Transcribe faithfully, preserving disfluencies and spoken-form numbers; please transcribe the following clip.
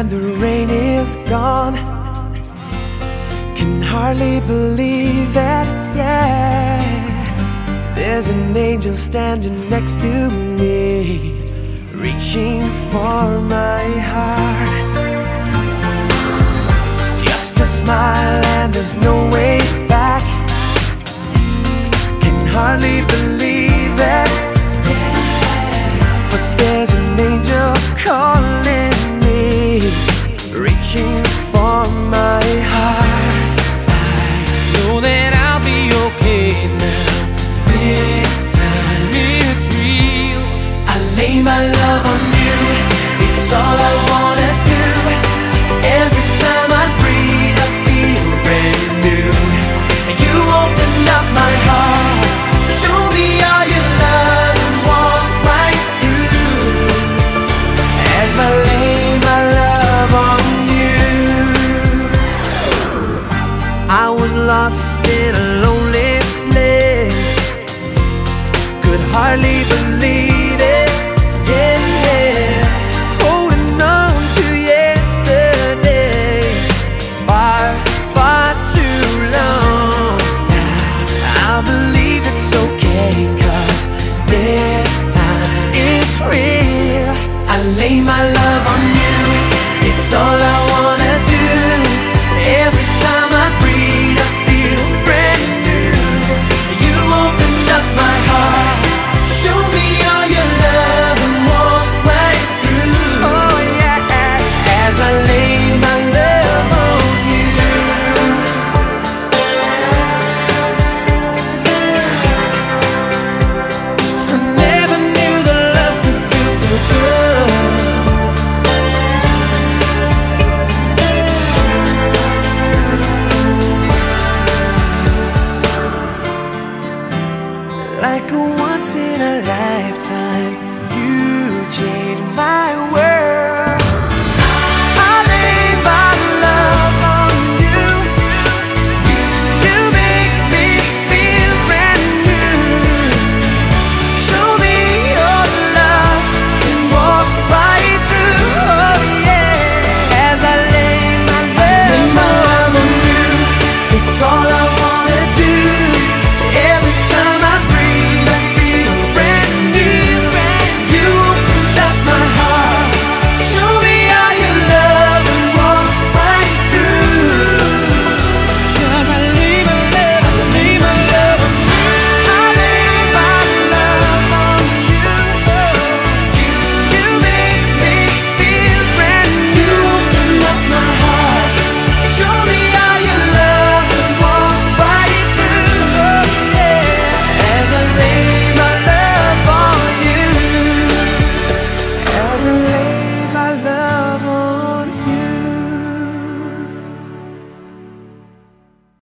and the rain is gone. Can hardly believe it, yeah. There's an angel standing next to me, reaching for my heart. Just a smile and there's no way back. Can hardly believe it, yeah. But there's an angel calling me, reaching for my heart. I know that I'll be okay now. This time it's real. I lay my love on you, it's all I wanna do. Every time I breathe I feel brand new. You open up my heart, show me all your love and walk right through. As I lay my love on you, I was lost in a lonely place, could hardly believe it, yeah, yeah. Holding on to yesterday, far, far too long. Now I believe it's okay, 'cause this time it's real. I lay my love on you, it's all I wanna do. Every time I breathe I feel brand new. You opened up my heart, show me all your love and walk right through. Oh yeah, as I lay my love on you. I never knew the love could feel so good. Like a once in a lifetime, you changed my world.